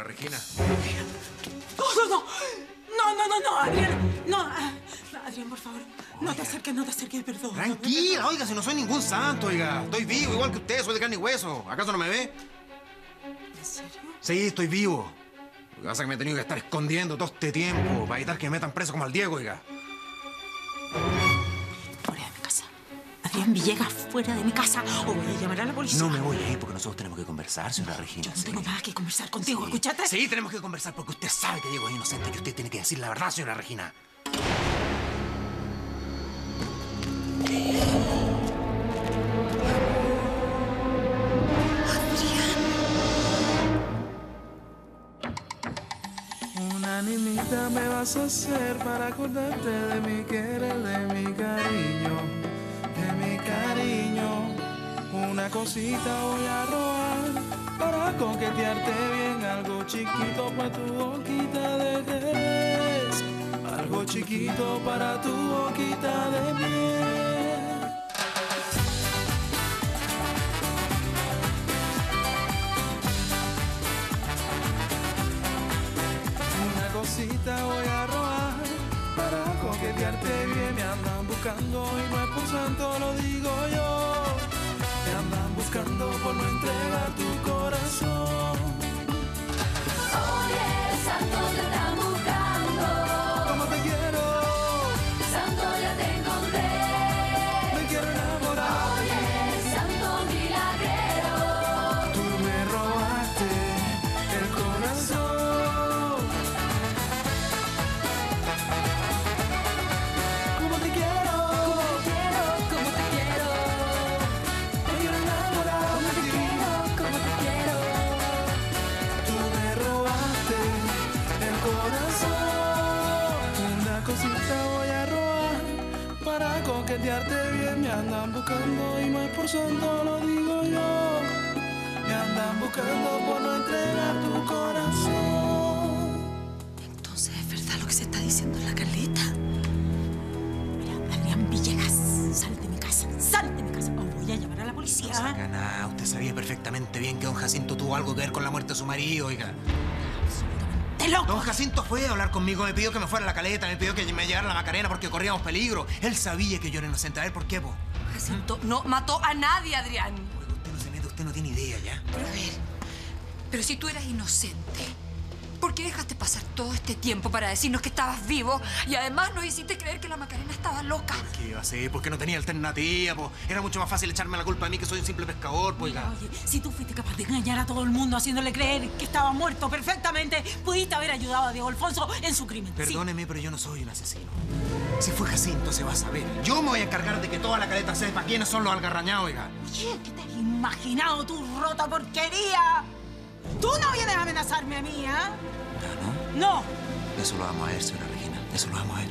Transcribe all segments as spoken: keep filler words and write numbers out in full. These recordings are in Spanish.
señora Regina. No, no, no. No, no, no, no, Adrián. No, Adrián, por favor. No te acerques, no te acerques, perdón. Tranquila, oiga, si no soy ningún santo, oiga. Estoy vivo, igual que usted, soy de carne y hueso. ¿Acaso no me ve? ¿En serio? Sí, estoy vivo. Lo que pasa es que me he tenido que estar escondiendo todo este tiempo para evitar que me metan preso como al Diego, oiga. Fuera de mi casa. Adrián Villegas, fuera de mi casa. O voy a llamar a la policía. No me voy a ir porque nosotros tenemos que conversar, señora Regina. Yo no tengo nada que conversar contigo, Sí. ¿escuchaste? Sí, tenemos que conversar porque usted sabe que Diego es inocente y usted tiene que decir la verdad, señora Regina. Una niñita me vas a hacer para acordarte de mi querer, de mi cariño, de mi cariño. Una cosita voy a robar para coquetearte bien, algo chiquito para tu boquita de jerez, algo chiquito para tu boquita de miel. Cosita voy a robar para coquetearte bien. Me andan buscando y no es por santo, lo digo yo. Me andan buscando por no entregar tu corazón. Oye, santo te están buscando. ¿Cómo te quiero? Santo ya te encontré. Me quiero enamorar. Oye, santo milagrero. Tú me robaste el corazón. Coquetearte bien, me andan buscando y no es por santo, lo digo yo. Me andan buscando por no entregar tu corazón. Entonces, ¿es verdad lo que se está diciendo en la Carlita? Mira, Adrián Villegas, sal de mi casa, sal de mi casa. O voy a llamar a la policía. No saca nada. Usted sabía perfectamente bien que don Jacinto tuvo algo que ver con la muerte de su marido, oiga. ¡Te loco! Don Jacinto fue a hablar conmigo, me pidió que me fuera a la caleta, me pidió que me llevara a la Macarena porque corríamos peligro. Él sabía que yo era inocente. A ver, ¿por qué, po? Jacinto no mató a nadie, Adrián. Oiga, usted no se mete, usted no tiene idea, ¿ya? Pero a ver, pero si tú eras inocente, ¿por qué dejaste pasar todo este tiempo para decirnos que estabas vivo y además nos hiciste creer que la Macarena estaba loca? ¿Qué iba a hacer? Porque no tenía alternativa, po. Era mucho más fácil echarme la culpa a mí que soy un simple pescador, po, oiga. Oye, si tú fuiste capaz de engañar a todo el mundo haciéndole creer que estaba muerto perfectamente, pudiste haber ayudado a Diego Alfonso en su crimen. Perdóneme, pero yo no soy un asesino. Si fue Jacinto, se va a saber. Yo me voy a encargar de que toda la caleta sepa quiénes son los algarrañados, oiga. Oye, ¿qué te has imaginado, tu rota porquería? Tú no vienes a amenazarme a mí, ¿ah? ¿No? No. Eso lo vamos a ver, señora Regina. Eso lo vamos a ver.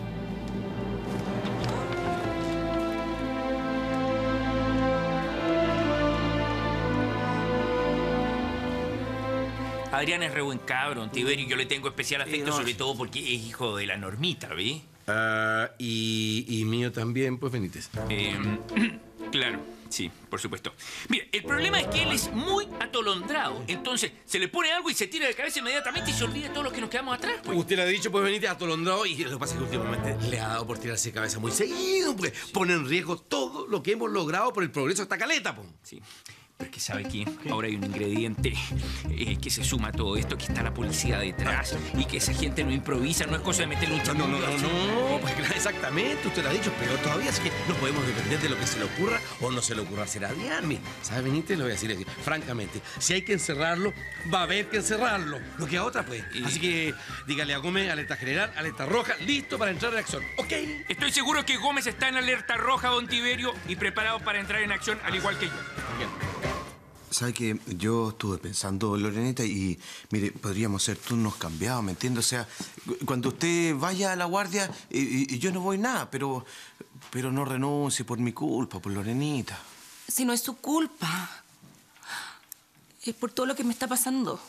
Adrián es re buen cabro, Tiberio. Yo le tengo especial afecto, Sí, no. sobre todo porque es hijo de la Normita, ¿vi? Ah, y, y mío también, pues Benítez. Eh, claro, sí, por supuesto. Mira, el problema es que él es muy atolondrado. Entonces, se le pone algo y se tira de cabeza inmediatamente y se olvida de todos los que nos quedamos atrás, pues. Usted le ha dicho, pues Benítez, atolondrado, y lo que pasa es que últimamente le ha dado por tirarse de cabeza muy seguido, pues pone en riesgo todo lo que hemos logrado por el progreso de esta caleta, pues. Sí. Pero es que, ¿sabe qué? Ahora hay un ingrediente eh, que se suma a todo esto, que está la policía detrás y que esa gente no improvisa, no es cosa de meterle un No, chamuyo. no, no, no, no, pues claro, exactamente, usted lo ha dicho, pero todavía es que no podemos depender de lo que se le ocurra o no se le ocurra hacer a Adrián. Mire, ¿sabe, Benítez? Le voy a decir así, francamente, si hay que encerrarlo, va a haber que encerrarlo. Lo que a otra, pues. Y- Así que dígale a Gómez, alerta general, alerta roja, listo para entrar en acción. ¿Ok? Estoy seguro que Gómez está en alerta roja, don Tiberio, y preparado para entrar en acción, al igual que yo. Bien. ¿Sabe que yo estuve pensando, Lorenita, y mire, podríamos hacer turnos cambiados, ¿me entiende? O sea, cuando usted vaya a la guardia, y, y- y yo no voy nada, pero, pero no renuncie por mi culpa, por Lorenita. Si no es su culpa, es por todo lo que me está pasando.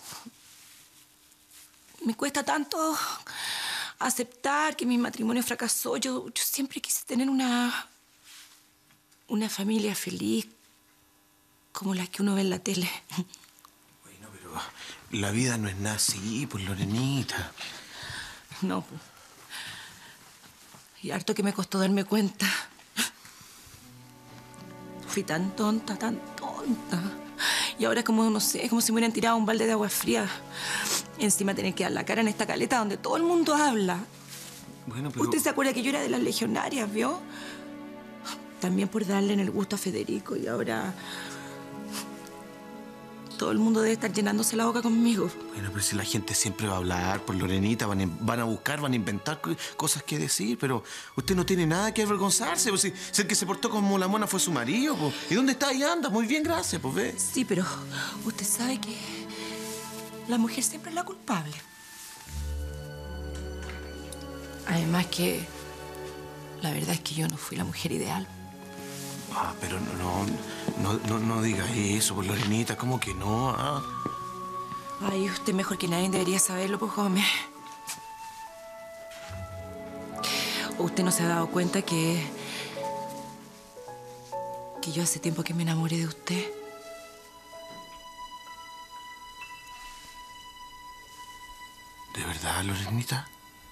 Me cuesta tanto aceptar que mi matrimonio fracasó. Yo, yo siempre quise tener una, una familia feliz, como la que uno ve en la tele. Bueno, pero la vida no es nada así, pues, Lorenita. No, pues. Y harto que me costó darme cuenta. Fui tan tonta, tan tonta. Y ahora es como, no sé, es como si me hubieran tirado un balde de agua fría. Encima tener que dar la cara en esta caleta donde todo el mundo habla. Bueno, pero... ¿Usted se acuerda que yo era de las legionarias, vio? También por darle en el gusto a Federico y ahora... todo el mundo debe estar llenándose la boca conmigo. Bueno, pero si la gente siempre va a hablar por Lorenita, van a, van a buscar, van a inventar co- cosas que decir, pero usted no tiene nada que avergonzarse. Pues, si, si el que se portó como la mona fue su marido, pues. ¿Y dónde está? Ahí anda. Muy bien, gracias, pues, ve. Sí, pero usted sabe que la mujer siempre es la culpable. Además que la verdad es que yo no fui la mujer ideal. Ah, pero no, no, no, no diga eso, pues, Lorenita. ¿Cómo que no? Ah. Ay, usted mejor que nadie debería saberlo, pues, Gómez. ¿Usted no se ha dado cuenta que... que yo hace tiempo que me enamoré de usted? ¿De verdad, Lorenita?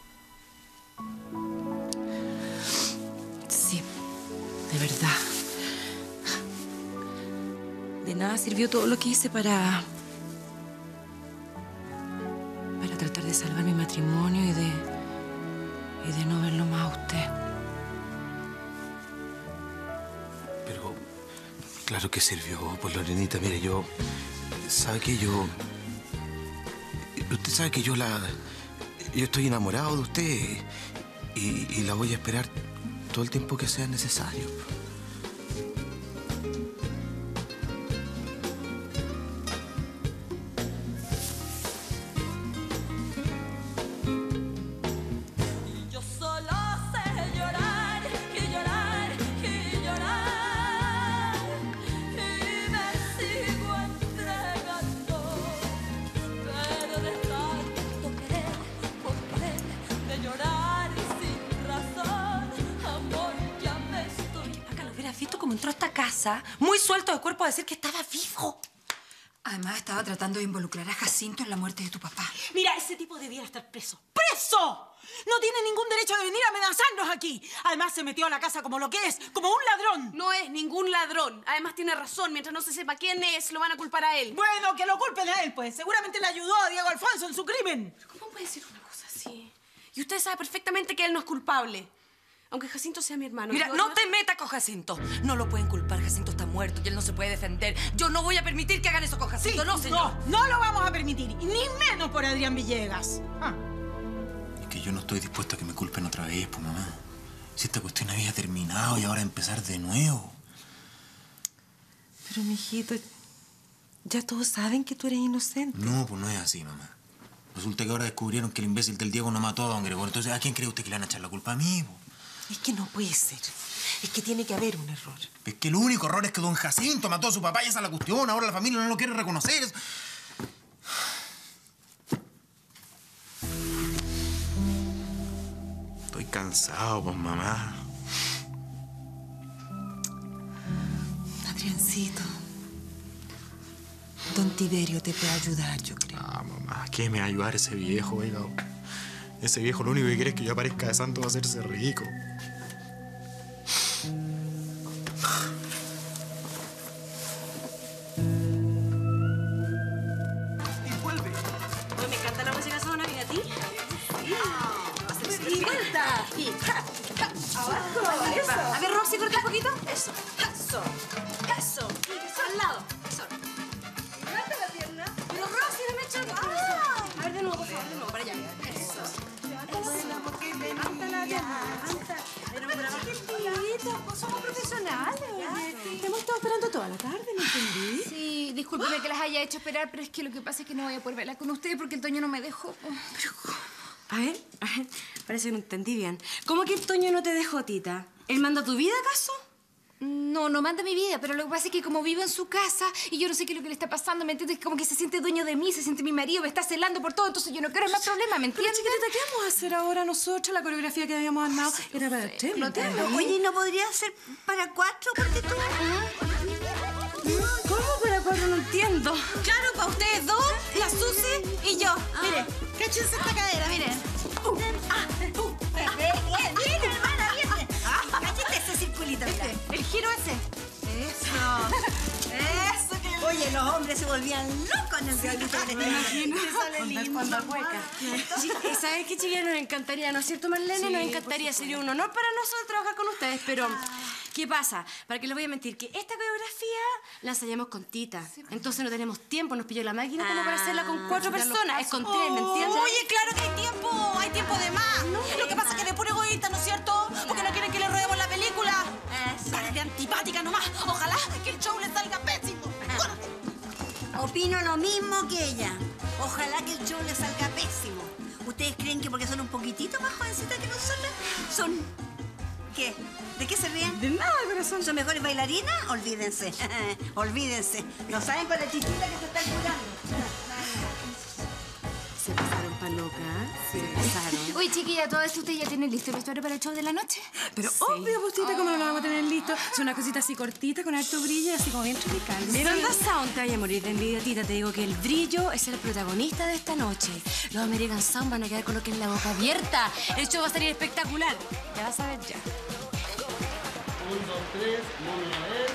Sí, de verdad. De nada sirvió todo lo que hice para... para tratar de salvar mi matrimonio y de... y de no verlo más a usted. Pero... claro que sirvió, pues, Lorenita. Mire, yo... ¿sabe qué? Yo... Usted sabe que yo la... yo estoy enamorado de usted y, y la voy a esperar todo el tiempo que sea necesario. Yo solo sé llorar y llorar y llorar y me sigo entregando, pero de tanto querer por querer, de llorar y sin razón, amor, ya me estoy... Acá lo hubieras visto como entró a esta casa, muy suelto de cuerpo a decir que estaba vivo. Además, estaba tratando de involucrar a Jacinto en la muerte de tu papá. Mira, ese tipo debiera estar preso. ¡Preso! No tiene ningún derecho de venir a amenazarnos aquí. Además, se metió a la casa como lo que es, como un ladrón. No es ningún ladrón. Además, tiene razón. Mientras no se sepa quién es, lo van a culpar a él. Bueno, que lo culpen a él, pues. Seguramente le ayudó a Diego Alfonso en su crimen. ¿Cómo puede decir una cosa así? Y usted sabe perfectamente que él no es culpable. Aunque Jacinto sea mi hermano. Mira, yo- no yo- te metas con Jacinto. No lo pueden culpar. Jacinto está muerto y él no se puede defender. Yo no voy a permitir que hagan eso con Jacinto. no, señor. No, no lo vamos a permitir. Y ni menos por Adrián Villegas. Ah. Es que yo no estoy dispuesto a que me culpen otra vez, pues, mamá. Si esta cuestión había terminado y ahora empezar de nuevo. Pero, mijito, ya todos saben que tú eres inocente. No, pues no es así, mamá. Resulta que ahora descubrieron que el imbécil del Diego no mató a don Gregorio. Entonces, ¿a quién cree usted que le van a echar la culpa? A mí, po. Es que no puede ser. Es que tiene que haber un error. Es que el único error es que don Jacinto mató a su papá y esa es la cuestión. Ahora la familia no lo quiere reconocer. Estoy cansado, pues, mamá. Adriancito, don Tiberio te puede ayudar, yo creo. Ah, mamá, ¿qué me va a ayudar ese viejo, oiga? Ese viejo lo único que quiere es que yo aparezca de santo va a hacerse rico. Oye, me encanta la música zona, ¿y a ti? Sí. Y vuelta. Y ja, ja, abajo. Eso. A ver, Roxy, corta un poquito. Eso. Eso. Eso. Y eso al lado. Eso. Levanta la pierna. Pero Roxy, no me eches. ¡Ah! A ver, de nuevo, por favor, de nuevo, para allá. Eso. Levanta la pierna. Levanta. Pero por abajo. Chiquitito, somos profesionales. Oye. Te hemos estado esperando toda la tarde, ¿no entendí? Sí, discúlpeme que las haya hecho esperar, pero es que lo que pasa es que no voy a poder verla con ustedes porque el Toño no me dejó. Pero, A ver, a ver, parece que no entendí bien. ¿Cómo que el Toño no te dejó, Tita? ¿Él manda tu vida, acaso? no, no manda mi vida, pero lo que pasa es que como vivo en su casa y yo no sé qué es lo que le está pasando, ¿me entiendes? Como que se siente dueño de mí, se siente mi marido, me está celando por todo, entonces yo no quiero más problemas, ¿me Pero, entiendes? chiquitita, ¿qué vamos a hacer ahora nosotros? La coreografía que habíamos armado era para usted, ¿me entiendes? Oye, ¿no podría ser para cuatro? Porque tú... ¿Cómo para cuatro? No entiendo. Claro, para ustedes dos, la Susi Ah. Mire, cáchense esta cadera, miren. Uh, ah, uh, ah, bien, bien, hermana, bien. Cáchate ese circulito, mira. Este, el giro ese. Eso. Eso que... Oye, los hombres se volvían locos en el diablito que les imagino. Te sale lindo. Cuando hueca. Sí, ¿sabes qué, chiquillos? Nos encantaría, ¿no es cierto, Marlene? Sí, Nos encantaría, sería un honor para nosotros trabajar con ustedes, pero... ¿Qué pasa? ¿Para qué les voy a mentir? Que esta coreografía la ensayamos con Tita. Entonces no tenemos tiempo, nos pilló la máquina como para hacerla con cuatro personas. Es con tres, ¿me entiendes? Oye, claro que hay tiempo. Hay tiempo de más. Lo que pasa es que eres puro egoísta, ¿no es cierto? Porque no quieren que le robemos la película. Cara de antipática nomás. Ojalá que el show le salga pésimo. Opino lo mismo que ella. Ojalá que el show le salga pésimo. ¿Ustedes creen que porque son un poquitito más jovencitas que nosotras, son... ¿Qué? ¿De qué se ríen? De nada, corazón. ¿Son mejores bailarinas? Olvídense. Olvídense. No saben con la chiquita que se están curando. Se pasaron pa' loca, ¿eh? Se pasaron. Oye, chiquilla, ¿todo esto usted ya tiene listo el vestuario para el show de la noche? Pero obvio, postita, ¿cómo no lo vamos a tener listo? Es una cosita así cortita, con harto brillo y así como bien tropical. Miranda Sound, te vaya a morir de envidia, Tita. Te digo que el brillo es el protagonista de esta noche. Los American Sound van a quedar con lo que es la boca abierta. El show va a salir espectacular. Ya vas a ver ya. Un, dos, tres, móvil a ver.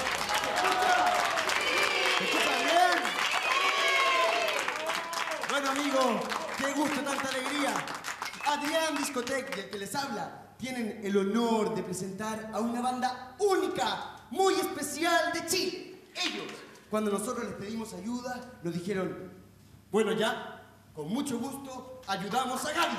¿Me escuchan bien? Bueno, amigo, qué gusto, tanta alegría. Adrián Discotec y el que les habla tienen el honor de presentar a una banda única, muy especial de Chile. Ellos, cuando nosotros les pedimos ayuda, nos dijeron, bueno, ya, con mucho gusto, ayudamos a Gaby.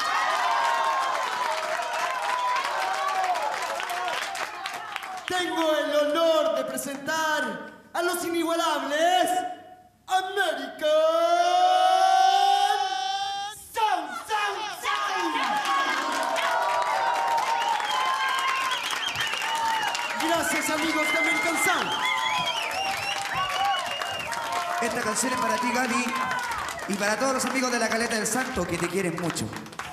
Tengo el honor de presentar a los inigualables American Sound, Sound, Sound. Gracias, amigos de American Sound. Esta canción es para ti, Gaby, y para todos los amigos de la Caleta del Santo que te quieren mucho.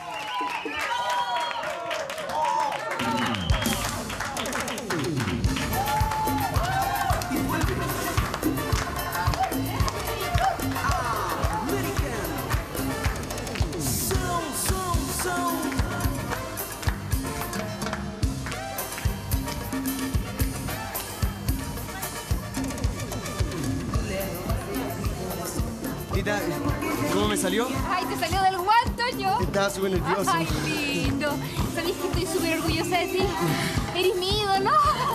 Tita, ¿cómo me salió? Ay, te salió del guanto yo. Estaba súper nervioso. Ay, lindo. ¿Sabés que estoy súper orgullosa de ti? Eres mi ídolo.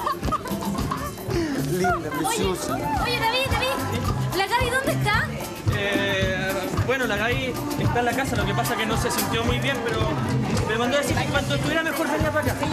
Linda, preciosa. Oye, oye, David, David. ¿La Gaby dónde está? Eh, bueno, la Gaby está en la casa, lo que pasa es que no se sintió muy bien, pero me mandó a decir que cuando estuviera mejor venía para acá.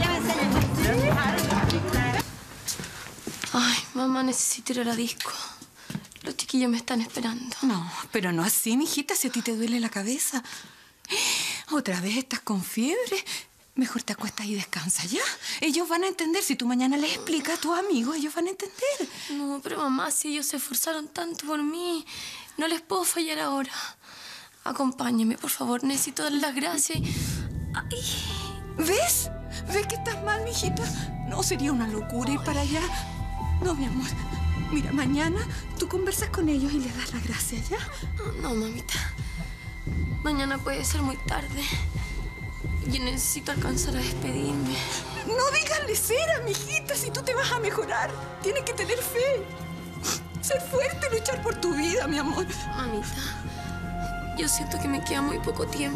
Ay, mamá, necesito ir a la disco. Los chiquillos me están esperando. No, pero no así, mijita, si a ti te duele la cabeza. ¿Otra vez estás con fiebre? Mejor te acuestas y descansa, ¿ya? Ellos van a entender. Si tú mañana les explicas a tus amigos, ellos van a entender. No, pero mamá, si ellos se esforzaron tanto por mí, no les puedo fallar ahora. Acompáñeme, por favor. Necesito darles las gracias. Ay, ¿ves? ¿Ves que estás mal, mijita? No, sería una locura ir para allá. No, mi amor. Mira, mañana tú conversas con ellos y les das las gracias, ¿ya? No, mamita. Mañana puede ser muy tarde. Y necesito alcanzar a despedirme. No digas lesera, mijita, si tú te vas a mejorar. Tienes que tener fe. Ser fuerte, luchar por tu vida, mi amor. Mamita, yo siento que me queda muy poco tiempo.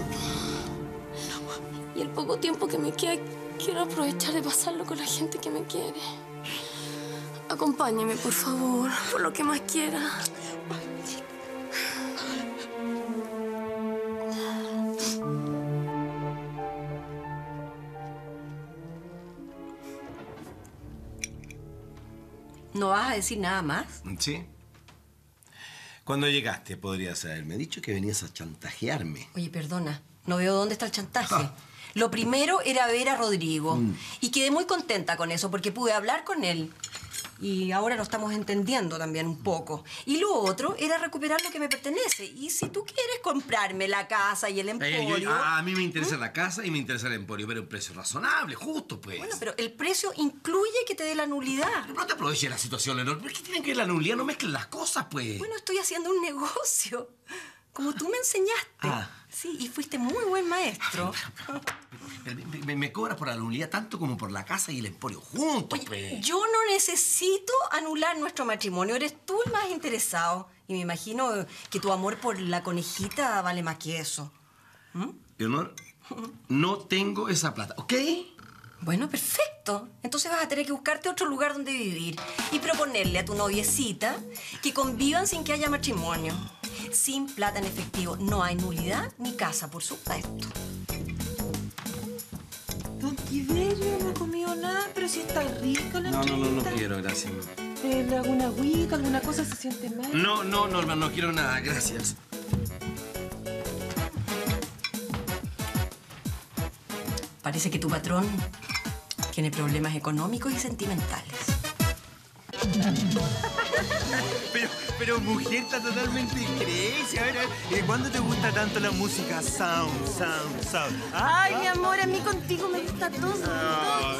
Y el poco tiempo que me queda, quiero aprovechar de pasarlo con la gente que me quiere. Acompáñame, por favor, por lo que más quiera. ¿No vas a decir nada más? Sí. Cuando llegaste, podrías haberme dicho que venías a chantajearme. Oye, perdona, no veo dónde está el chantaje. Ah. Lo primero era ver a Rodrigo. Mm. Y quedé muy contenta con eso, porque pude hablar con él. Y ahora lo estamos entendiendo también un poco. Y lo otro era recuperar lo que me pertenece. Y si tú quieres comprarme la casa y el emporio... Eh, yo, a, a mí me interesa ¿Mm? la casa y me interesa el emporio, pero un precio razonable, justo, pues. Bueno, pero el precio incluye que te dé la nulidad. No te aproveches de la situación, Leonor. ¿Por qué tienen que ver la nulidad? No mezclen las cosas, pues. Bueno, estoy haciendo un negocio. como tú me enseñaste. Ah. Sí, y fuiste muy buen maestro. Me, me, me cobras por la nulidad tanto como por la casa y el emporio juntos, Oye, pues. yo no necesito anular nuestro matrimonio. Eres tú el más interesado. Y me imagino que tu amor por la conejita vale más que eso. ¿Mm? Leonor, no tengo esa plata, ¿ok? Bueno, perfecto. Entonces vas a tener que buscarte otro lugar donde vivir y proponerle a tu noviecita que convivan sin que haya matrimonio. Sin plata en efectivo no hay nulidad ni casa, por supuesto. Don Tiberio no ha comido nada, pero si está rica la No, no, no, no entrevista. quiero, gracias. Eh, ¿Alguna agüita, alguna cosa se siente mal? No, no, no, no, no quiero nada, gracias. Parece que tu patrón tiene problemas económicos y sentimentales. Pero, pero mujer está totalmente crazy. A ver, a ver, ¿y cuándo te gusta tanto la música sound, sound, sound? ¿Ah? Ay, mi amor, a mí contigo me gusta todo.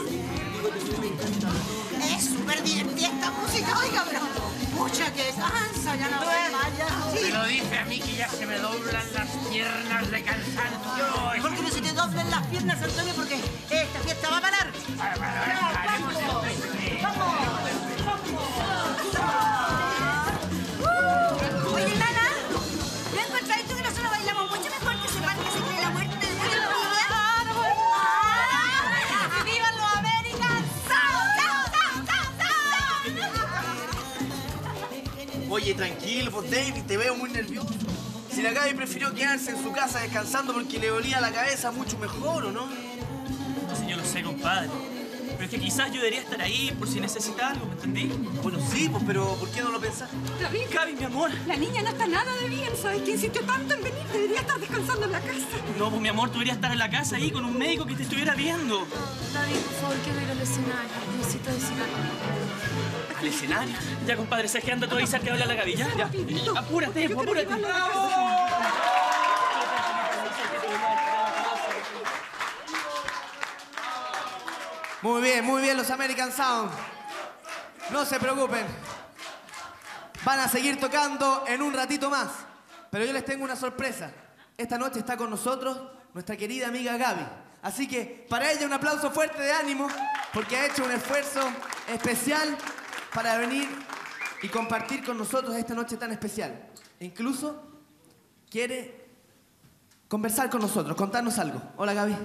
Es súper divertida esta música, oiga, pero pucha que cansa, ya no voy más, ya. Me lo dice a mí que ya se me doblan las piernas de cansancio. ¿Por qué no se te doblan las piernas, Antonio? Porque esta fiesta va a parar. Oye, nana, ¿no encontráis tú que nosotros bailamos mucho mejor que ese man que se cree la muerte de la vida? ¡Vivan los American Sound! Oye, tranquilo, pues David, te veo muy nervioso. Si la Gaby prefirió quedarse en su casa descansando porque le dolía la cabeza mucho mejor, ¿o no? No sé, yo lo sé, compadre. Pero es que quizás yo debería estar ahí por si necesita algo, ¿me entendí? Bueno, sí, pues, pero ¿por qué no lo pensás? David, Gaby, mi amor. la niña no está nada de bien. ¿Sabes qué insistió tanto en venir? Debería estar descansando en la casa. No, pues mi amor, tú deberías estar en la casa ahí con un médico que te estuviera viendo. David, por favor, quiero ir al escenario. Necesito decir algo. ¿Al escenario? Ya, compadre, ¿sabes qué? Anda tú a avisar que habla la Gaby, ¿ya? Ya. Apúrate, pues, apúrate. Muy bien, muy bien los American Sound. No se preocupen. Van a seguir tocando en un ratito más. Pero yo les tengo una sorpresa. Esta noche está con nosotros nuestra querida amiga Gaby. Así que para ella un aplauso fuerte de ánimo porque ha hecho un esfuerzo especial para venir y compartir con nosotros esta noche tan especial. E incluso quiere conversar con nosotros, contarnos algo. Hola, Gaby.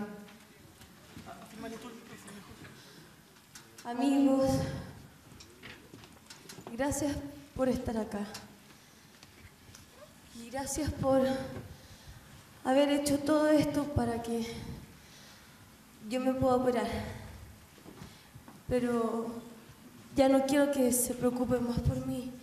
Amigos, gracias por estar acá. Y gracias por haber hecho todo esto para que yo me pueda operar. Pero ya no quiero que se preocupen más por mí.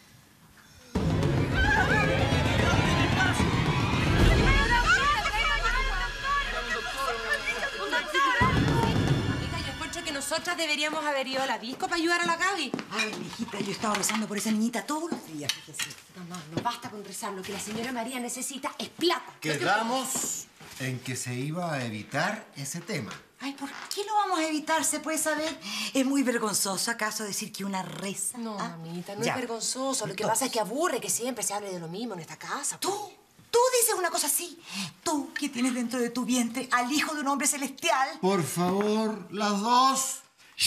Que nosotras deberíamos haber ido a la disco para ayudar a la Gaby. Ay, mijita, yo estaba rezando por esa niñita todos los días, fíjese. Mamá, no basta con rezar. Lo que la señora María necesita es plata. Quedamos en que se iba a evitar ese tema. Ay, ¿por qué lo vamos a evitar? ¿Se puede saber? ¿Es muy vergonzoso acaso decir que una reza? No, mamita, no Ya. es vergonzoso. Lo que pasa es que aburre que siempre se hable de lo mismo en esta casa. ¿Tú? ¿Tú dices una cosa así? Tú, que tienes dentro de tu vientre al hijo de un hombre celestial. Por favor, las dos.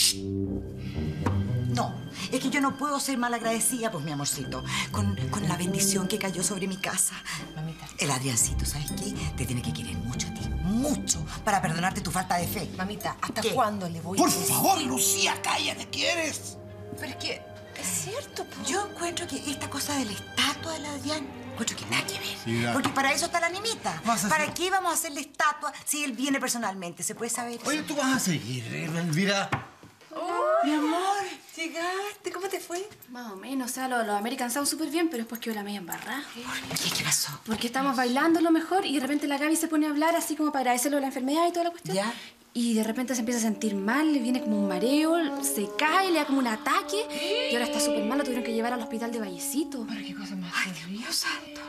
No, es que yo no puedo ser malagradecida, pues, mi amorcito, con, con la bendición que cayó sobre mi casa. Mamita. El Adriancito, ¿sabes qué? Te tiene que querer mucho a ti, mucho, para perdonarte tu falta de fe. Mamita, ¿hasta ¿Qué? cuándo le voy a Por decir? favor, Lucía, cállate, ¿quieres? Pero es que es cierto, po. Yo encuentro que esta cosa de la estatua del Adrián, encuentro que nada que ver. Sí, ya. Porque para eso está la animita. Vas a ¿Para hacer- qué vamos a hacerle estatua si él viene personalmente? ¿Se puede saber? Oye, tú vas a seguir, eh, Elvira. Mi amor, llegaste. ¿Cómo te fue? Más o menos, o sea, los lo American Sound súper bien, pero después quedó la media embarrada. ¿Qué, ¿Qué pasó? Porque estamos bailando lo mejor y de repente la Gaby se pone a hablar así como para agradecerlo de la enfermedad y toda la cuestión. ¿Ya? Y de repente se empieza a sentir mal, le viene como un mareo, se cae, le da como un ataque y ahora está súper mal, lo tuvieron que llevar al hospital de Vallecito. Pero qué cosa más. Ay, Dios mío santo.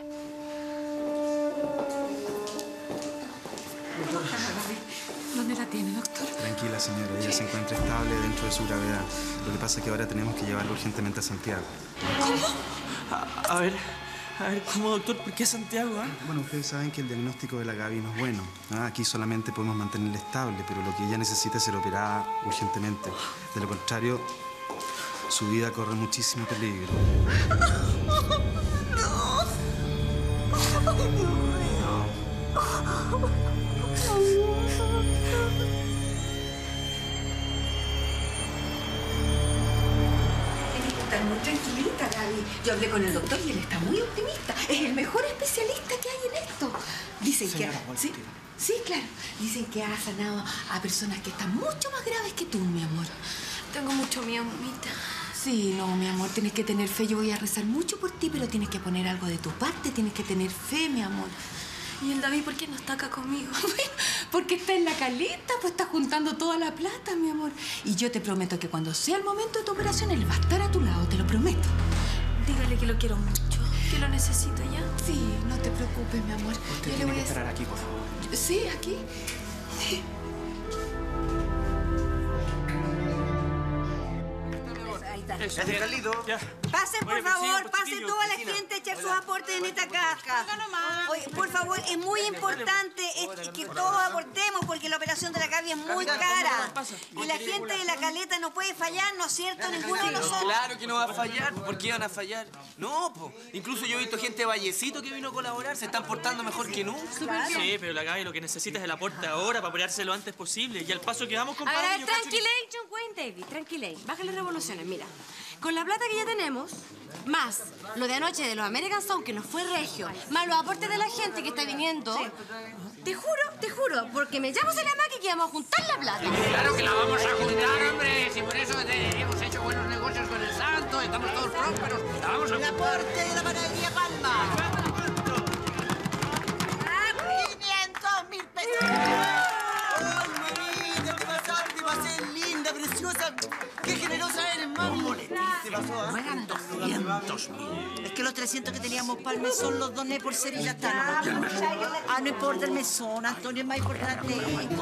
¿Dónde la tiene, doctor? Tranquila, señora. Ella se encuentra estable dentro de su gravedad. Lo que pasa es que ahora tenemos que llevarla urgentemente a Santiago. A, a ver, A ver, ¿cómo, doctor? ¿Por qué Santiago, ah? Bueno, ustedes saben que el diagnóstico de la Gaby no es bueno. ¿ah? Aquí solamente podemos mantenerla estable, pero lo que ella necesita es ser operada urgentemente. De lo contrario, su vida corre muchísimo peligro. Estás muy tranquilita, Gaby. Yo hablé con el doctor y él está muy optimista. Es el mejor especialista que hay en esto. Dicen Señora, que... por Sí, sí, claro. Dicen que ha sanado a personas que están mucho más graves que tú, mi amor. Tengo mucho miedo, mamita. Sí, no, mi amor, tienes que tener fe. Yo voy a rezar mucho por ti, pero tienes que poner algo de tu parte. Tienes que tener fe, mi amor. ¿Y el David por qué no está acá conmigo? Porque está en la caleta, pues está juntando toda la plata, mi amor. Y yo te prometo que cuando sea el momento de tu operación, él va a estar a tu lado, te lo prometo. Dígale que lo quiero mucho, que lo necesito ya. Sí, no te preocupes, mi amor. Usted Yo le tiene voy que a... esperar aquí, por favor. Sí, aquí. Sí. Eso, Carlito. Pasen, por Oye, favor, vecino, pasen chiquillo, toda la vecina. gente a echar sus aportes en esta caja. Oye, por favor, es muy importante es que todos aportemos porque la operación de la Gaby es muy cara. Y la gente de la caleta no puede fallar, ¿no es cierto? Ninguno de nosotros. Claro que no va a fallar. ¿Por qué van a fallar? No, po. Incluso yo he visto gente de Vallecito que vino a colaborar. Se están portando mejor que nunca. Sí, pero la Gaby lo que necesita es el aporte ahora para operarse lo antes posible. Y al paso que vamos, A compadre... ver, a ver, yo cacho que- tranquilation, Wayne David, tranquilation. Bájale revoluciones, mira. Con la plata que ya tenemos, más lo de anoche de los American Sound, que nos fue regio, más los aportes de la gente que está viniendo, te juro, te juro, porque me llamo Salamaki que vamos a juntar la plata. Claro que la vamos a juntar, hombre. Si por eso te- hemos hecho buenos negocios con el santo, estamos todos prósperos. La vamos a El juntar. aporte de la panadería Palma. quinientos mil pesos. ¡Ay, mamita! ¿Qué pasaste? Te pasé linda, preciosa. ¡Qué generosa eres, mami! ¿Qué pasó, ah? doscientos mil. Es que los trescientos que teníamos para el mesón los doné por ser y ya está. ¿No? Ah, no importa el mesón, Antonio, es más importante.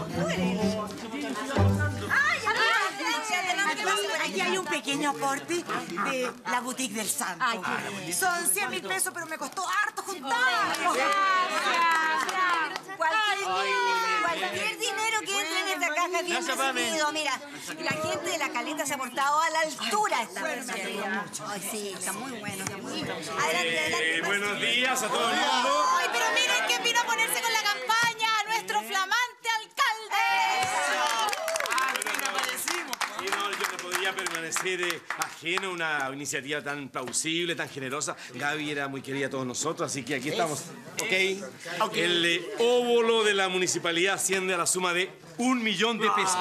¡Ay, aquí hay un pequeño aporte de la boutique del santo. Son cien mil pesos, pero me costó harto juntar. Cualquier, cualquier dinero que entre en esta caja es bien Gracias, mami. recibido. Mira, la gente de la caleta se ha portado a la altura esta vez. Ay, sí, está muy bueno, está muy bueno. Adelante, adelante. Eh, buenos días a todo el mundo. Ay, pero miren quién vino a ponerse con la campaña, nuestro flamante alcalde. Y no, yo no podía permanecer eh, ajeno a una iniciativa tan plausible, tan generosa. Gaby era muy querida a todos nosotros, así que aquí estamos. ¿Ok? El eh, óvulo de la municipalidad asciende a la suma de un millón de pesos.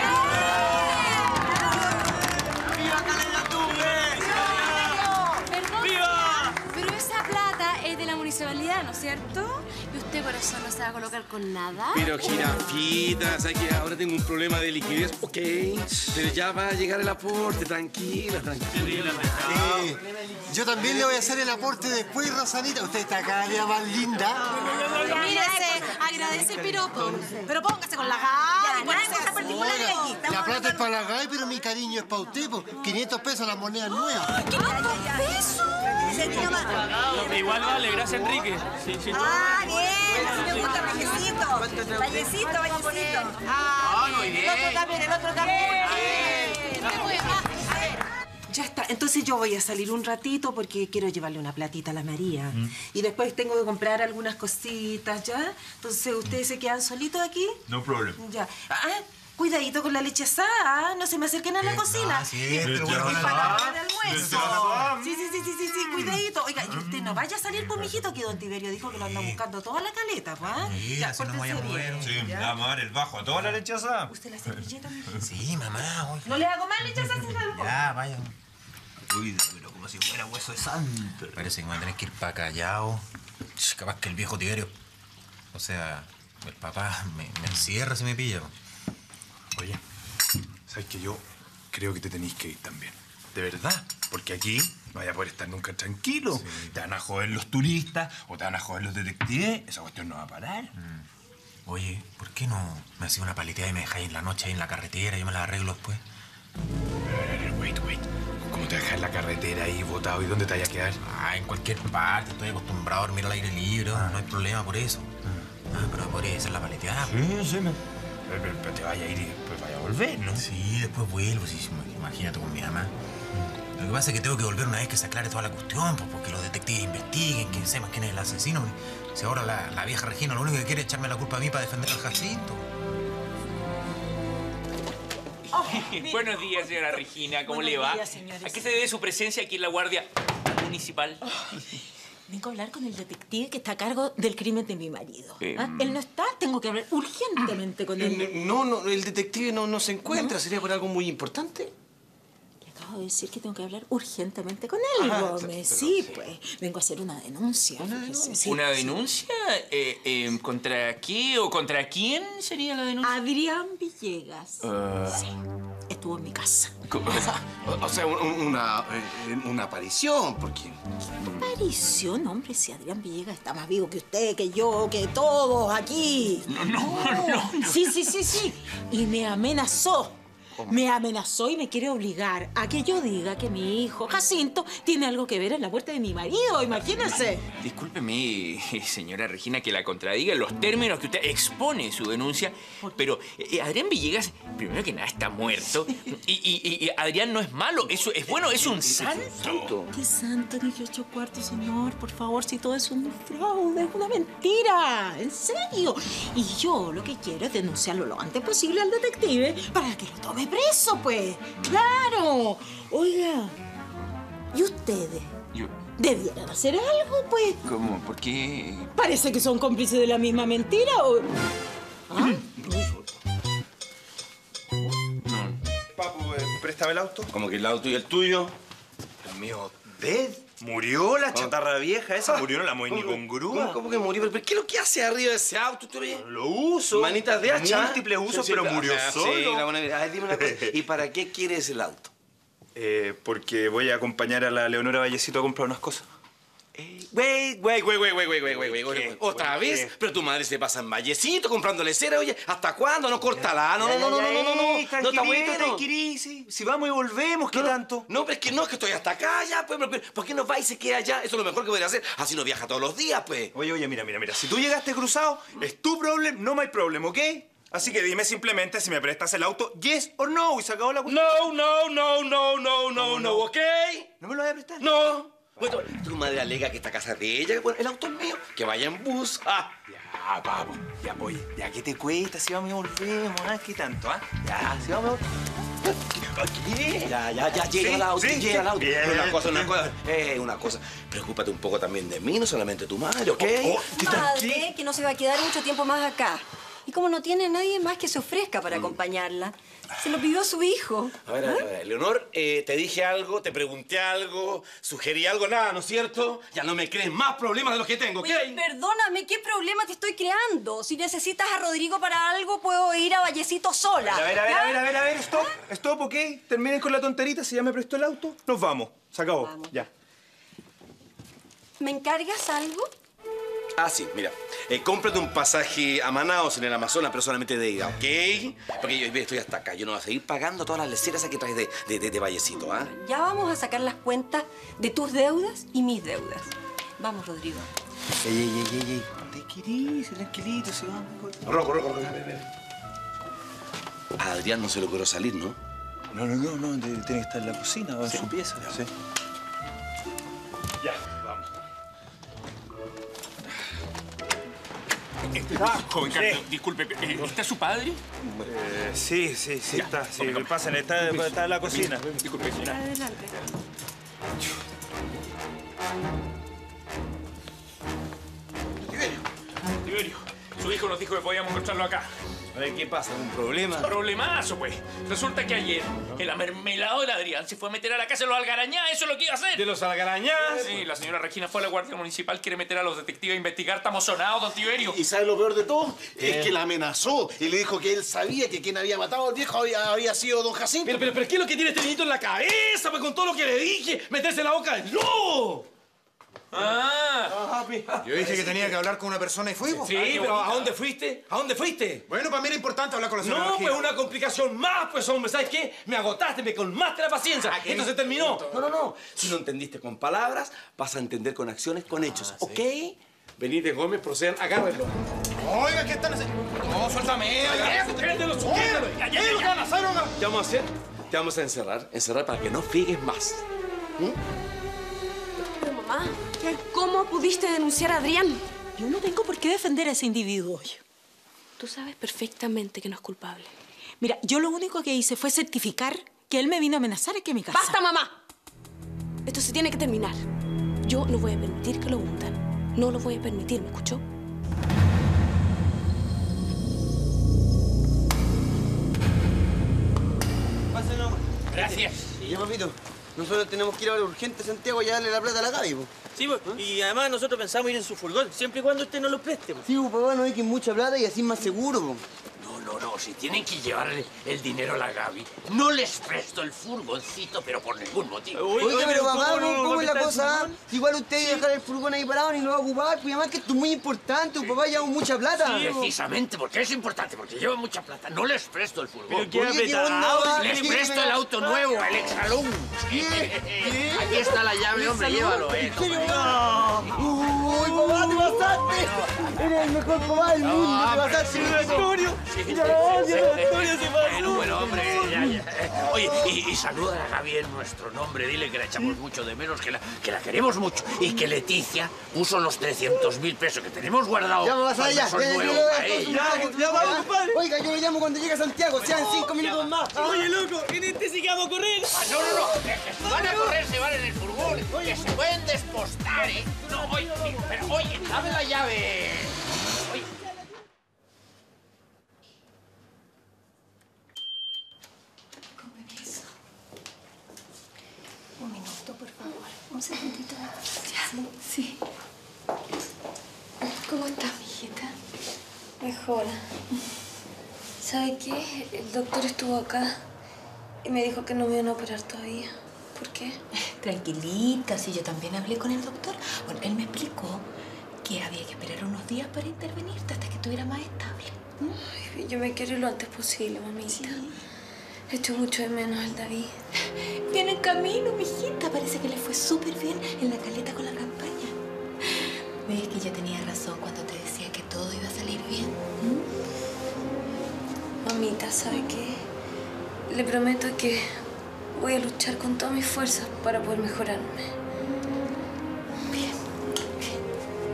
Perdón, ¡Viva! pero esa plata es de la municipalidad, ¿no es cierto? Y usted por eso no se va a colocar con nada. Pero jirafita, ¿sabes que ahora tengo un problema de liquidez? Ok, pero ya va a llegar el aporte, tranquila, tranquila. Eh, yo también le voy a hacer el aporte después, Rosanita. Usted está cada día más linda. Mírese, agradece el piropo, pero póngase con la Gaby. Ya, nada, cosa particular de aquí. Estamos La plata es para la Gaby, pero mi cariño es para usted. po. quinientos pesos las monedas nuevas. ¿quinientos pesos? Sentido más. Igual vale, gracias, Enrique. Sí, sí. Ah, bien, así me gusta, vallecito. Vallecito, vallecito. Ah, muy El bien. otro también, el otro también. Ya está. Entonces yo voy a salir un ratito porque quiero llevarle una platita a la María. Y después tengo que comprar algunas cositas, ¿ya? Entonces, ¿ustedes se quedan solitos aquí? No problem. Ya. Ah, cuidadito con la leche asada, no se me acerquen a la cocina. sí, Es pero bueno, para bueno. la hora de almuerzo. Sí, sí, sí, sí, sí, sí, cuidadito. Oiga, y usted no vaya a salir por mijito, que don Tiberio dijo que lo anda buscando toda la caleta, ¿pa? Sí, Ya, así nos voy a pórtense mover. bien. Sí, le ¿ya? vamos a dar el bajo a toda la leche asada. ¿Usted la servilleta, mijo? Sí, mamá, oye. ¿No le hago más leche asada, señor? Ya, vaya. Uy, pero como si fuera hueso de santo. Parece que me voy a tener que ir para callao. Ch, Capaz que el viejo Tiberio, o sea, el papá, me, me encierra si me pilla. Oye, ¿sabes que yo creo que te tenéis que ir también? De verdad. Porque aquí no vaya a poder estar nunca tranquilo. Te van a joder los turistas o te van a joder los detectives. Esa cuestión no va a parar. Mm. Oye, ¿por qué no me hacéis una paleteada y me dejáis en la noche ahí en la carretera y yo me la arreglo después? Wait, wait. ¿Cómo te te dejas en la carretera ahí botado? ¿Y dónde te vayas a quedar? Ah, en cualquier parte. Estoy acostumbrado a dormir al aire libre. No hay problema por eso. Ah, pero podría ser la paleteada. Sí, sí, me... Pero, pero, pero te vaya a ir y después vaya a volver, ¿no? Sí, después vuelvo. Sí, imagínate con mi mamá. Lo que pasa es que tengo que volver una vez que se aclare toda la cuestión, pues, porque los detectives investiguen, que sepan quién es el asesino. Si ahora la, la vieja Regina lo único que quiere es echarme la culpa a mí para defender al Jacinto. Oh, buenos días, señora Regina. ¿Cómo Buenos le va? días, señores. ¿A qué se debe su presencia aquí en la Guardia Municipal? Oh, vengo a hablar con el detective que está a cargo del crimen de mi marido. Eh, ¿Ah? Él no está, tengo que hablar urgentemente con él. No, no, el detective no, no se encuentra. ¿Sería por algo muy importante? Acabo de decir que tengo que hablar urgentemente con él, Ajá, Gómez. pero Sí, sí. pues. Vengo a hacer una denuncia. fíjese, sí, ¿Una sí. denuncia? Eh, eh, ¿Contra qué o contra quién sería la denuncia? Adrián Villegas. Ah. Sí, estuvo en mi casa. O, o sea, un- una, eh, una aparición, porque... Aparición, hombre, si Adrián Villegas está más vivo que usted, que yo, que todos aquí. No, no, no, no. Sí, sí, sí, sí. Y me amenazó. Me amenazó y me quiere obligar a que yo diga que mi hijo, Jacinto, tiene algo que ver en la muerte de mi marido. Imagínense. Discúlpeme, eh, señora Regina, que la contradiga en los términos que usted expone su denuncia, pero eh, Adrián Villegas, primero que nada, está muerto. Y, y- y Adrián no es malo, eso es bueno, es un santo. ¿Qué santo ni que ocho cuartos, señor? Por favor, si todo es un fraude, es una mentira. En serio. Y yo lo que quiero es denunciarlo lo antes posible al detective para que lo tome preso, pues. ¡Claro! Oiga, ¿y ustedes? Yo, ¿Debieran hacer algo, pues? ¿cómo? ¿Por qué? Parece que son cómplices de la misma mentira, ¿o...? ¿Ah? Papu, eh, préstame el auto. ¿Cómo que el auto y el tuyo? El mío, ¿ves? Murió la chatarra vieja esa, murió, no la mueve ni con grúa. ¿Cómo, cómo que murió? ¿Pero qué es lo que hace arriba de ese auto? ¿Tú ves? Lo uso. Manitas de hacha. Múltiples usos, Sí, sí, pero o murió sea, solo. Sí, la buena vida. A ver, dime una cosa. ¿Y para qué quieres el auto? Eh, porque voy a acompañar a la Leonora Vallecito a comprar unas cosas. Güey, güey, güey, güey, güey, güey, güey, güey, güey. ¿Qué? ¿Otra ¿Qué? vez? Pero tu madre se pasa en Vallecito comprándole cera, oye. ¿Hasta cuándo? No, córtala. No, no, no, no, no, no, no, no. No está bueno. Tranquilísimo. Si vamos y volvemos, ¿qué No, no, tanto? No, pero es que no, es que estoy hasta acá ya, pues. pero- pero ¿Por qué no va y se queda allá? Eso es lo mejor que podría hacer. Así no viaja todos los días, pues. Oye, oye, mira, mira, mira. Si tú llegaste cruzado, es tu problema, no my problem, ¿ok? Así que dime simplemente si me prestas el auto, yes or no, y se acabó la cuestión. No, no, no, no, no, no, no, ¿ok? ¿No me lo vas a prestar? No. Bueno, tu madre alega que esta casa es de ella, que bueno, el auto es mío, que vaya en bus. Ah, Ya, papu, ya, oye, ya, ¿qué te cuesta si vamos y volvemos? Ah, ¿qué tanto, ah? Ya, si vamos y volvemos. ya, ya, ya, llega Sí, el auto, sí, llega el auto. bien. Pero una cosa, una cosa, eh, una cosa. Preocúpate un poco también de mí, no solamente tu madre, ¿ok? Madre, que no se va a quedar mucho tiempo más acá. Y como no tiene nadie más que se ofrezca para acompañarla, se lo pidió su hijo. A ver, a ver, a ver, Leonor, eh, te dije algo, te pregunté algo, sugerí algo, nada, ¿no es cierto? Ya no me crees más problemas de los que tengo, ¿ok? Oye, perdóname, ¿qué problema te estoy creando? Si necesitas a Rodrigo para algo, puedo ir a Vallecito sola. A ver, a ver, ¿ya? a ver, a ver, a ver, stop, stop, ¿ok? Terminen con la tonterita, si ya me prestó el auto, nos vamos. Se acabó, ya. ¿Me encargas algo? Ah, sí, mira. Eh, cómprate un pasaje a Manaos en el Amazonas, pero solamente de ida, ¿ok? Porque yo estoy hasta acá. Yo no voy a seguir pagando todas las leceras que traes de, de, de, de Vallecito, ¿ah? Ya vamos a sacar las cuentas de tus deudas y mis deudas. Vamos, Rodrigo. Ey, ey, ey, ey, ey. Tranquilito, tranquilito, se vamos. Roco, roco, roco. Ven, ven, ven. A Adrián no se le ocurrió salir, ¿no? No, no, no, no, tiene que estar en la cocina o en Sí. su pieza. Sí. Ya, vamos. Eh, joven Carlos, disculpe, eh, ¿está su padre? Eh, sí, sí, sí, Ya, está. Sí, toma, toma. pasen, está, está en la cocina. Disculpe, señora. Adelante. Tiberio, su hijo nos dijo que podíamos encontrarlo acá. A ver, ¿qué pasa? ¿Un problema? Problemazo, pues. Resulta que ayer el amermelado de Adrián se fue a meter a la casa de los Algarañá. Eso es lo que iba a hacer. ¿De los Algarañás? Sí, la señora Regina fue a la Guardia Municipal, quiere meter a los detectives a investigar. Estamos sonados, don Tiberio. ¿Y sabe lo peor de todo? Es que la amenazó y le dijo que él sabía que quien había matado al viejo había, había sido don Jacinto. Pero, pero, pero, ¿qué es lo que tiene este niñito en la cabeza? Pues con todo lo que le dije, meterse en la boca del lobo. Ah, Ajá, mi... Yo dije que tenía que hablar con una persona y fui. Sí, pero ¿a dónde fuiste? ¿A dónde fuiste? Bueno, para mí era importante hablar con la señora No, Regina. pues una complicación más, pues, hombre. ¿Sabes qué? Me agotaste, me colmaste la paciencia. Esto se terminó. No, no, no. Si no entendiste con palabras, vas a entender con acciones, con hechos, ¿ok? Benítez Gómez, procedan, agárrenlo. Oiga, ¿qué están haciendo? No, suéltame. ¡Suéltelo, suéltelo! ¿Qué van a hacer, oiga? ¿Qué vamos a hacer? Te vamos a encerrar, encerrar para que no friegues más. ¿Mm? Pero mamá, ¿cómo pudiste denunciar a Adrián? Yo no tengo por qué defender a ese individuo. Tú sabes perfectamente que no es culpable. Mira, yo lo único que hice fue certificar que él me vino a amenazar aquí en mi casa. ¡Basta, mamá! Esto se tiene que terminar. Yo no voy a permitir que lo hundan. No lo voy a permitir, ¿me escuchó? Pásenlo. Gracias. Ya, papito. Nosotros tenemos que ir ahora urgente a Santiago y a darle la plata a la Gaby, po. Sí, pues, y además nosotros pensamos ir en su furgón, siempre y cuando usted nos lo preste. Pues. Sí, pues, papá, no hay que ir mucha plata y así es más seguro, po. No, no, no. Si tienen que llevarle el dinero a la Gaby, no les presto el furgoncito, pero por ningún motivo. Oiga, pero papá, ¿cómo, no, ¿cómo es la no, cosa? no, Si igual usted va a dejar el furgón ahí parado ni lo va a ocupar, pues además que esto es muy importante, sí. Papá, llevamos mucha plata. Sí, precisamente, porque es importante, porque lleva mucha plata. No les presto el furgón. Pero qué apretado. Les presto el auto nuevo, el Exalum. Aquí está la llave, hombre, llévalo, eh. Uy, papá, te pasaste. Eres el mejor papá del mundo, te pasaste. Antonio. Antonio se pasó. Bueno, bueno, hombre, ya, ya. Oye, y, y saluda a la Gaby en nuestro nombre. Dile que la echamos mucho de menos, que la, que la queremos mucho. Y que Leticia puso los trescientos mil pesos que tenemos guardados. Ya, papá, cuando ya, son ya, nuevos ya, para ya, ella. ya, ya, vamos, compadre. Oiga, yo lo llamo cuando llegue a Santiago, sean cinco minutos más. Oye, loco, en este sí que vamos a correr. Ah, no, no, no, que si van a correr, se van en el furgón. Que se pueden despostar, ¿eh? No, oye, pero oye, dame la llave. Oye. Un minuto, por favor. Un segundito. Ya, sí. ¿Cómo estás, mijita? Mejor. ¿Sabe qué? El doctor estuvo acá y me dijo que no me iban a operar todavía. ¿Por qué? Tranquilita, si yo también hablé con el doctor. Bueno, él me explicó que había que esperar unos días para intervenirte hasta que estuviera más estable. ¿Mm? Ay, yo me quiero ir lo antes posible, mamita. Sí. Echo mucho de menos al David. Viene en camino, mijita. Parece que le fue súper bien en la caleta con la campaña. ¿Ves que yo tenía razón cuando te decía que todo iba a salir bien? ¿Mm? Mamita, ¿sabe qué? Le prometo que voy a luchar con todas mis fuerzas para poder mejorarme. Bien, bien.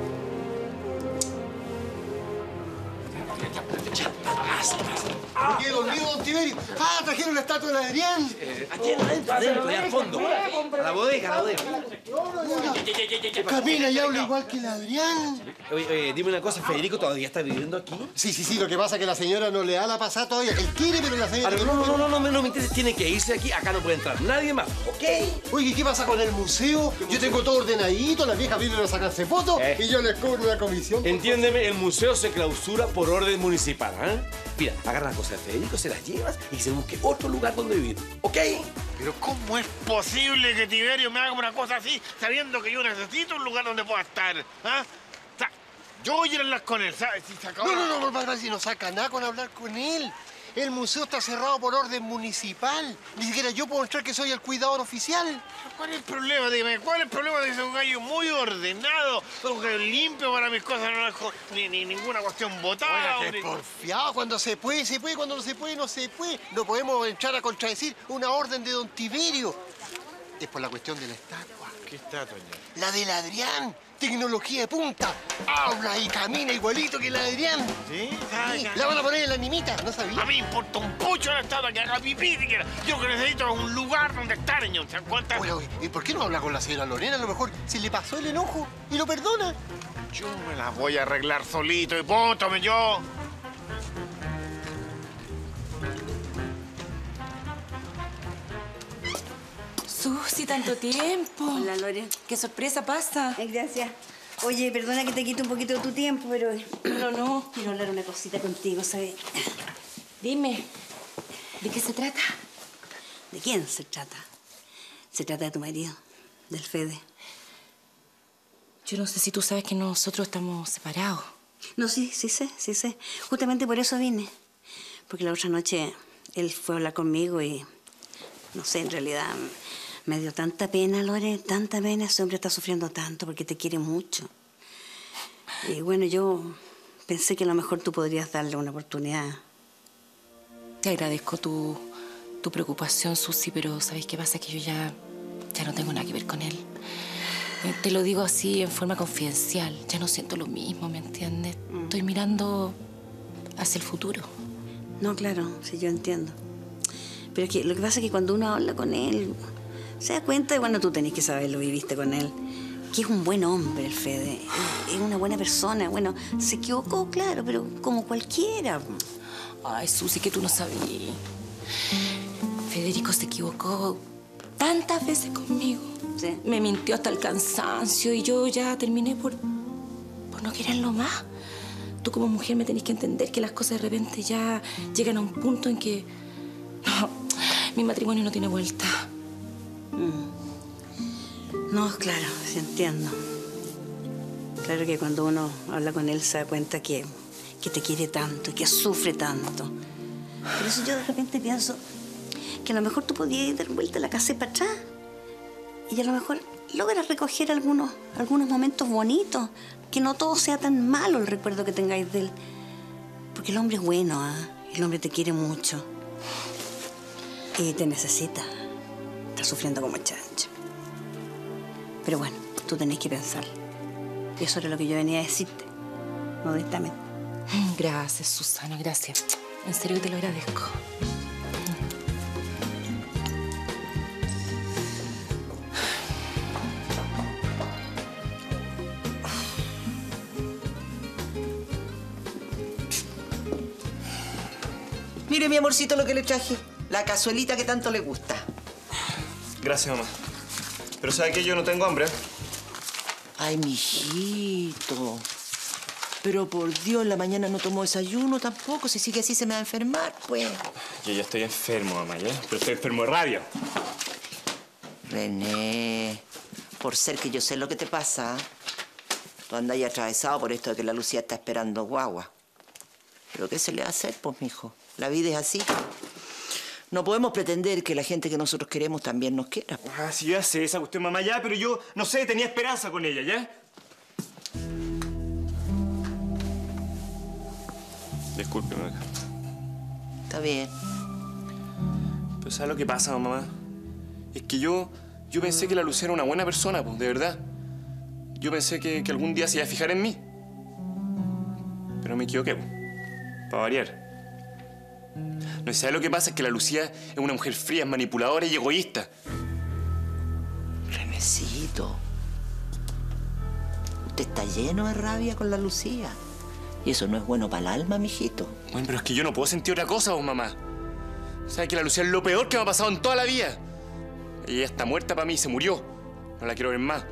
¿Por qué dormido, don Tiberio? Ah, trajeron la estatua de Adrián. Eh, aquí adentro, adentro, allá al fondo. A la bodega, a la bodega. Camina y habla igual que el Adrián. Oye, oye, dime una cosa, ¿Federico todavía está viviendo aquí? Sí, sí, sí, lo que pasa es que la señora no le da la pasada todavía. Él quiere, pero la señora... Ah, no, no, no, no, no, no, no me interesa, tiene que irse de aquí, acá no puede entrar nadie más, ¿ok? Oye, ¿qué pasa con el museo? Yo tengo todo ordenadito, las viejas vienen a sacarse fotos Eh. y yo les cobro una comisión. Entiéndeme, el museo se clausura por orden municipal, ¿eh? Mira, agarra las cosas de Federico, se las llevas y se busque otro lugar donde vivir, ¿ok? Pero ¿cómo es posible que Tiberio me haga una cosa así sabiendo que yo necesito un lugar donde pueda estar? ¿Ah? O sea, yo voy a ir a hablar con él, ¿sabes? Si se acabó... No, no, no, papá, si no saca nada con hablar con él. El museo está cerrado por orden municipal. Ni siquiera yo puedo mostrar que soy el cuidador oficial. ¿Cuál es el problema? Dime, ¿cuál es el problema de ser un gallo muy ordenado? Un gallo limpio para mis cosas, no dejo ni, ni ninguna cuestión botada. Oiga, qué porfiado. Cuando se puede, se puede. Cuando no se puede, no se puede. No podemos entrar a contradecir una orden de don Tiberio. Es por la cuestión de la estatua. ¿Qué estatua, ya? La del Adrián. Tecnología de punta. Habla y camina igualito que el Adrián. ¿Sí? Sí, la van a poner en la animita, ¿no sabía? A mí me importa un pucho la estatua que haga pipí siquiera. Yo lo que necesito es un lugar donde estar, señor. ¿Se dan cuenta? Bueno, ¿y por qué no habla con la señora Lorena? A lo mejor se le pasó el enojo y lo perdona. Yo me las voy a arreglar solito y póntame yo. Susi, tanto tiempo. Hola, Lore. Qué sorpresa pasa. Ay, gracias. Oye, perdona que te quite un poquito de tu tiempo, pero... No, no. Quiero hablar una cosita contigo, ¿sabes? Dime, ¿de qué se trata? ¿De quién se trata? Se trata de tu marido, del Fede. Yo no sé si tú sabes que nosotros estamos separados. No, sí, sí sé, sí sé. Justamente por eso vine. Porque la otra noche él fue a hablar conmigo y... No sé, en realidad me dio tanta pena, Lore, tanta pena. Ese hombre está sufriendo tanto porque te quiere mucho. Y bueno, yo pensé que a lo mejor tú podrías darle una oportunidad. Te agradezco tu, tu preocupación, Susi, pero ¿sabes qué pasa? Que yo ya, ya no tengo nada que ver con él. Eh, te lo digo así en forma confidencial. Ya no siento lo mismo, ¿me entiendes? Mm. Estoy mirando hacia el futuro. No, claro, sí, yo entiendo. Pero es que lo que pasa es que cuando uno habla con él, se da cuenta, y bueno, tú tenés que saberlo, viviste con él, que es un buen hombre, el Fede. Es, es una buena persona. Bueno, se equivocó, claro, pero como cualquiera. Ay, Susi, que tú no sabías. Federico se equivocó tantas veces conmigo. Sí. Me mintió hasta el cansancio y yo ya terminé por, por no quererlo más. Tú como mujer me tenés que entender que las cosas de repente ya llegan a un punto en que... No, mi matrimonio no tiene vuelta. Mm. No, claro, sí entiendo. Claro que cuando uno habla con él se da cuenta que, que te quiere tanto y que sufre tanto. Por eso yo de repente pienso que a lo mejor tú podías dar vuelta a la casa y para atrás. Y a lo mejor logras recoger algunos, algunos momentos bonitos. Que no todo sea tan malo el recuerdo que tengáis de él. Porque el hombre es bueno, ¿eh? El hombre te quiere mucho. Y te necesita. Está sufriendo como chancho. Pero bueno, tú tenés que pensar. Y eso era lo que yo venía a decirte. Modestamente. Gracias, Susana, gracias. En serio te lo agradezco. Mire, mi amorcito, lo que le traje. La cazuelita que tanto le gusta. Gracias, mamá. Pero ¿sabe qué? Yo no tengo hambre. Ay, mijito. Pero por Dios, en la mañana no tomó desayuno tampoco. Si sigue así se me va a enfermar, pues. Yo ya estoy enfermo, mamá, ¿ya? Pero estoy enfermo de rabia. René, por ser que yo sé lo que te pasa, tú andas ahí atravesado por esto de que la Lucía está esperando guagua. ¿Pero qué se le va a hacer, pues, mijo? La vida es así. No podemos pretender que la gente que nosotros queremos también nos quiera. Ah, sí, ya sé esa cuestión, mamá, ya, pero yo, no sé, tenía esperanza con ella, ¿ya? Discúlpeme. Está bien. Pero ¿sabes lo que pasa, mamá? Es que yo, yo pensé que la Lucía era una buena persona, pues, de verdad. Yo pensé que, que algún día se iba a fijar en mí. Pero me equivoqué, pues, para variar. No, ¿sabes lo que pasa? Es que la Lucía es una mujer fría, manipuladora y egoísta. Renecito, usted está lleno de rabia con la Lucía. Y eso no es bueno para el alma, mijito. Bueno, pero es que yo no puedo sentir otra cosa, vos, mamá. ¿Sabes que la Lucía es lo peor que me ha pasado en toda la vida? Ella está muerta para mí, se murió. No la quiero ver más.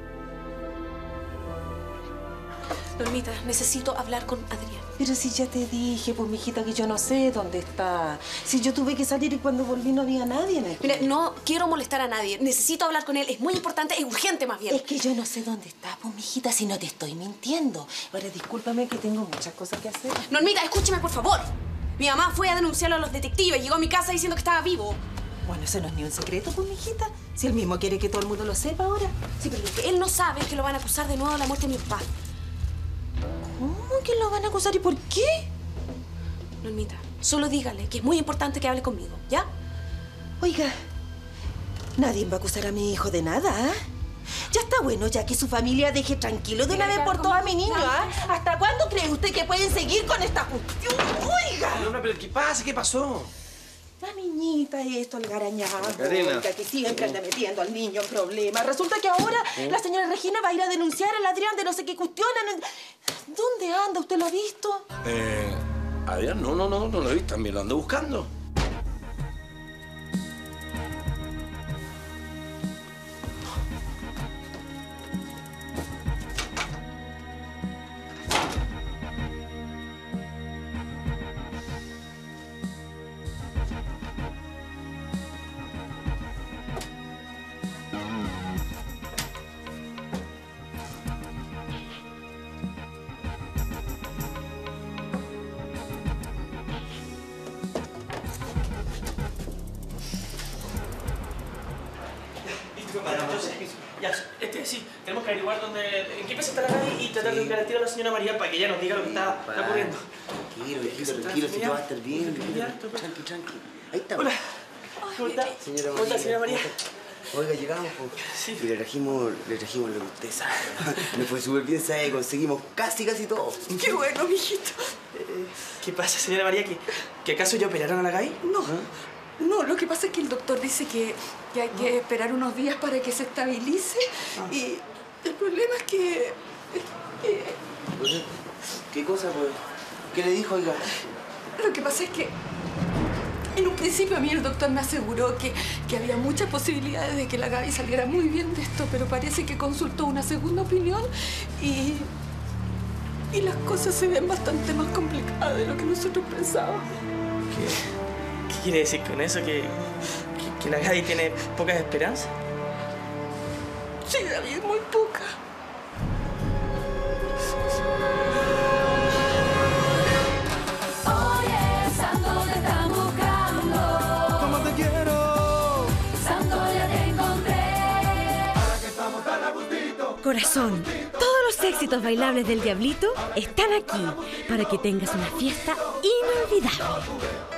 Normita, necesito hablar con Adrián. Pero si ya te dije, pues, mijita, que yo no sé dónde está. Si yo tuve que salir y cuando volví no había nadie en el... Mira, no quiero molestar a nadie. Necesito hablar con él. Es muy importante, es urgente más bien. Es que yo no sé dónde está, pues, mijita, si no te estoy mintiendo. Ahora, discúlpame que tengo muchas cosas que hacer. Normita, escúchame, por favor. Mi mamá fue a denunciarlo a los detectives. Llegó a mi casa diciendo que estaba vivo. Bueno, eso no es ni un secreto, pues, mijita. Si él mismo quiere que todo el mundo lo sepa ahora. Sí, pero lo que él no sabe es que lo van a acusar de nuevo de la muerte de mi papá. ¿Cómo que lo van a acusar y por qué? Normita, solo dígale que es muy importante que hable conmigo, ¿ya? Oiga, nadie va a acusar a mi hijo de nada, ¿ah? Ya está bueno, ya que su familia deje tranquilo de una vez por todas a mi niño, ¿ah? ¿Hasta cuándo cree usted que pueden seguir con esta cuestión? ¡Oiga! No, no, pero ¿qué pasa? ¿Qué pasó? La niñita esto, el garañado, Macarena. que siempre anda metiendo al niño en problemas. Resulta que ahora ¿Eh? la señora Regina va a ir a denunciar al Adrián de no sé qué cuestión. ¿Dónde anda? ¿Usted lo ha visto? Eh, Adrián, no, no, no, no lo he visto. También lo ando buscando. tenemos que averiguar dónde, en qué pieza está la Gaby y tratar de ubicar el tiro a la señora María para que ella nos diga lo que está, está ocurriendo. Tranquilo, viejito, tranquilo, si todo va a estar bien. Tranqui, tranqui. Ahí está. Hola. ¿Cómo está? Señora ¿Cómo está, señora María? Oiga, llegamos pues, sí. y le trajimos, le trajimos lo que usted sabe. Me fue súper bien, sabe, conseguimos casi, casi todo. Qué bueno, mijito. Eh, ¿Qué pasa, señora María? ¿Que, que acaso ya operaron a la Gaby? No. No, lo que pasa es que el doctor dice que, que hay que esperar unos días para que se estabilice. Ah. Y el problema es que... que... ¿Qué cosa, pues? ¿Qué le dijo, oiga? Lo que pasa es que... En un principio a mí el doctor me aseguró que, que había muchas posibilidades de que la Gaby saliera muy bien de esto, pero parece que consultó una segunda opinión y, y las cosas se ven bastante más complicadas de lo que nosotros pensábamos. ¿Qué, qué quiere decir con eso? ¿Que, que, que la Gaby tiene pocas esperanzas? Sí, David, muy poca. Corazón, todos los éxitos bailables del Diablito están aquí para que tengas una fiesta inolvidable.